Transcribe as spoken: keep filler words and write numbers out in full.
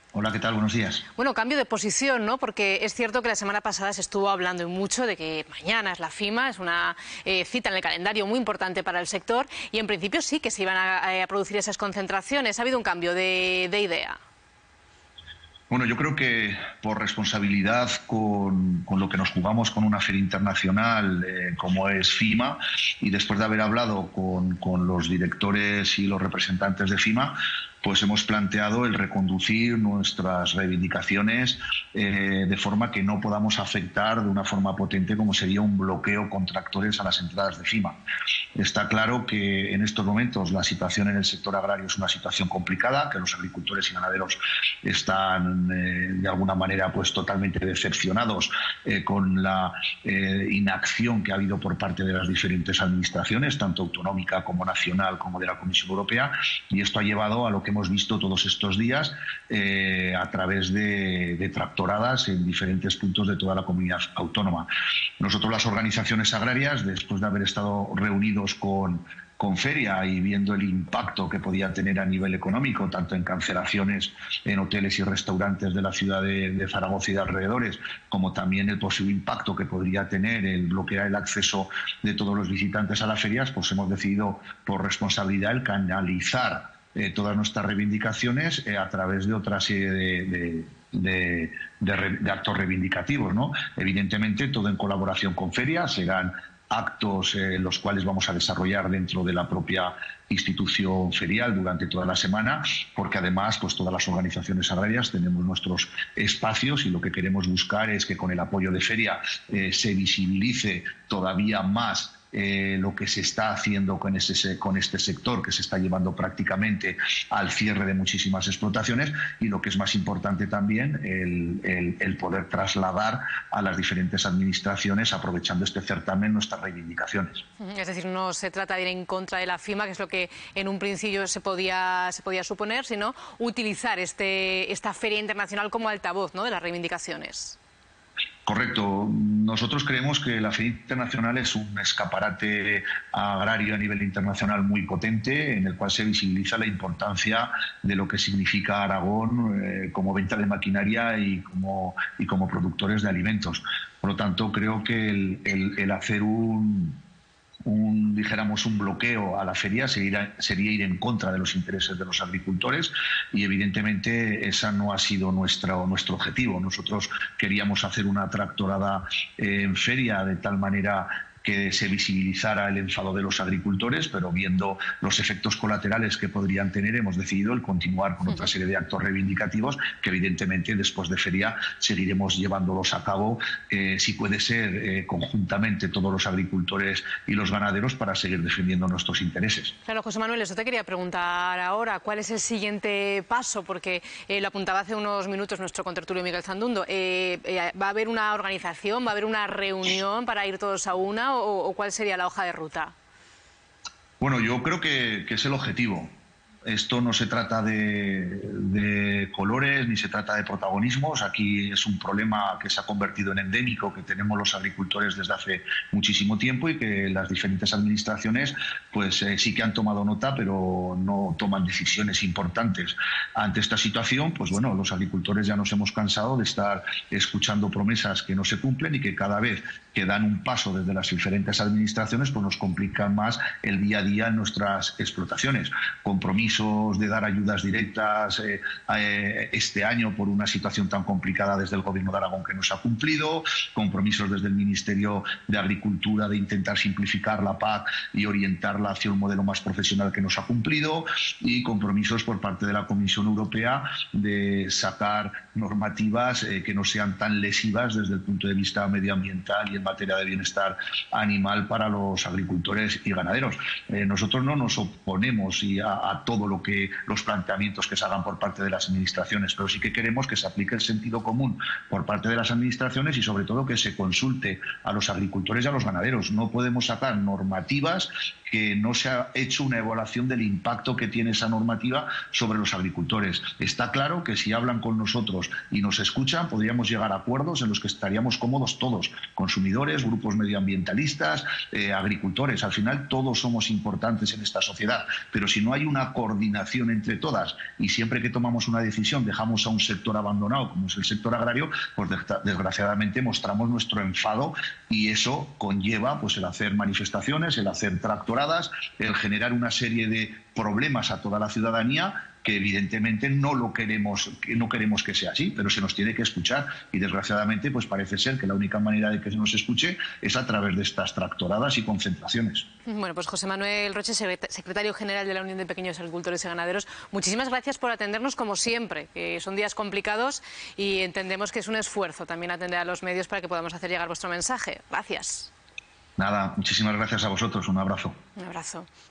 Hola, ¿qué tal? Buenos días. Bueno, cambio de posición, ¿no? Porque es cierto que la semana pasada se estuvo hablando mucho de que mañana es la FIMA, es una eh, cita en el calendario muy importante para el sector y en principio sí que se iban a, a producir esas concentraciones. ¿Ha habido un cambio de, de idea? Bueno, yo creo que por responsabilidad con, con lo que nos jugamos con una feria internacional eh, como es FIMA, y después de haber hablado con, con los directores y los representantes de FIMA, pues hemos planteado el reconducir nuestras reivindicaciones eh, de forma que no podamos afectar de una forma potente como sería un bloqueo contra actores a las entradas de FIMA. Está claro que en estos momentos la situación en el sector agrario es una situación complicada, que los agricultores y ganaderos están eh, de alguna manera pues totalmente decepcionados eh, con la eh, inacción que ha habido por parte de las diferentes administraciones, tanto autonómica como nacional como de la Comisión Europea, y esto ha llevado a lo que hemos visto todos estos días eh, a través de, de tractoradas en diferentes puntos de toda la comunidad autónoma. Nosotros, las organizaciones agrarias, después de haber estado reunidos con con Feria y viendo el impacto que podía tener a nivel económico, tanto en cancelaciones en hoteles y restaurantes de la ciudad de, de Zaragoza y de alrededores, como también el posible impacto que podría tener el bloquear el acceso de todos los visitantes a las ferias, pues hemos decidido por responsabilidad el canalizar eh, todas nuestras reivindicaciones eh, a través de otra serie de, de De, de, de actos reivindicativos, ¿no? Evidentemente, todo en colaboración con Feria. Serán actos eh, los cuales vamos a desarrollar dentro de la propia institución ferial durante toda la semana, porque además pues todas las organizaciones agrarias tenemos nuestros espacios y lo que queremos buscar es que con el apoyo de Feria eh, se visibilice todavía más Eh, lo que se está haciendo con, ese, con este sector, que se está llevando prácticamente al cierre de muchísimas explotaciones, y lo que es más importante también, el, el, el poder trasladar a las diferentes administraciones, aprovechando este certamen, nuestras reivindicaciones. Es decir, no se trata de ir en contra de la FIMA, que es lo que en un principio se podía, se podía suponer, sino utilizar este, esta feria internacional como altavoz, ¿no?, de las reivindicaciones. Correcto. Nosotros creemos que la Feria Internacional es un escaparate agrario a nivel internacional muy potente, en el cual se visibiliza la importancia de lo que significa Aragón eh, como venta de maquinaria y como, y como productores de alimentos. Por lo tanto, creo que el, el, el hacer un... un, dijéramos, un bloqueo a la feria sería, sería ir en contra de los intereses de los agricultores, y evidentemente esa no ha sido nuestro, nuestro objetivo. Nosotros queríamos hacer una tractorada en feria de tal manera que se visibilizara el enfado de los agricultores, pero viendo los efectos colaterales que podrían tener, hemos decidido el continuar con otra serie de actos reivindicativos que evidentemente después de feria seguiremos llevándolos a cabo, eh, si puede ser eh, conjuntamente todos los agricultores y los ganaderos, para seguir defendiendo nuestros intereses. Claro, José Manuel, eso te quería preguntar ahora. ¿Cuál es el siguiente paso? Porque eh, lo apuntaba hace unos minutos nuestro contertulio Miguel Zandundo. Eh, eh, ¿Va a haber una organización, va a haber una reunión para ir todos a una? O, ¿O cuál sería la hoja de ruta? Bueno, yo creo que, que es el objetivo. Esto no se trata de, de colores ni se trata de protagonismos. Aquí es un problema que se ha convertido en endémico, que tenemos los agricultores desde hace muchísimo tiempo, y que las diferentes administraciones pues eh, sí que han tomado nota, pero no toman decisiones importantes. Ante esta situación, pues bueno, los agricultores ya nos hemos cansado de estar escuchando promesas que no se cumplen y que cada vez que dan un paso desde las diferentes administraciones pues nos complican más el día a día en nuestras explotaciones. Compromisos de dar ayudas directas eh, eh, este año por una situación tan complicada desde el Gobierno de Aragón que no se ha cumplido, compromisos desde el Ministerio de Agricultura de intentar simplificar la P A C y orientarla hacia un modelo más profesional que no se ha cumplido, y compromisos por parte de la Comisión Europea de sacar normativas eh, que no sean tan lesivas desde el punto de vista medioambiental y en materia de bienestar animal para los agricultores y ganaderos. Eh, nosotros no nos oponemos y a, a todo lo que los planteamientos que se hagan por parte de las administraciones, pero sí que queremos que se aplique el sentido común por parte de las administraciones y sobre todo que se consulte a los agricultores y a los ganaderos. No podemos sacar normativas que no se ha hecho una evaluación del impacto que tiene esa normativa sobre los agricultores. Está claro que si hablan con nosotros y nos escuchan, podríamos llegar a acuerdos en los que estaríamos cómodos todos, consumidores, grupos medioambientalistas, eh, agricultores. Al final todos somos importantes en esta sociedad, pero si no hay una coordinación entre todas y siempre que tomamos una decisión decisión dejamos a un sector abandonado como es el sector agrario, pues desgraciadamente mostramos nuestro enfado y eso conlleva pues el hacer manifestaciones, el hacer tractoradas, el generar una serie de problemas a toda la ciudadanía que evidentemente no lo queremos, que no queremos que sea así, pero se nos tiene que escuchar y desgraciadamente pues parece ser que la única manera de que se nos escuche es a través de estas tractoradas y concentraciones. Bueno, pues José Manuel Roche, secretario general de la Unión de Pequeños Agricultores y Ganaderos, muchísimas gracias por atendernos como siempre, que son días complicados y entendemos que es un esfuerzo también atender a los medios para que podamos hacer llegar vuestro mensaje. Gracias. Nada, muchísimas gracias a vosotros, un abrazo. Un abrazo.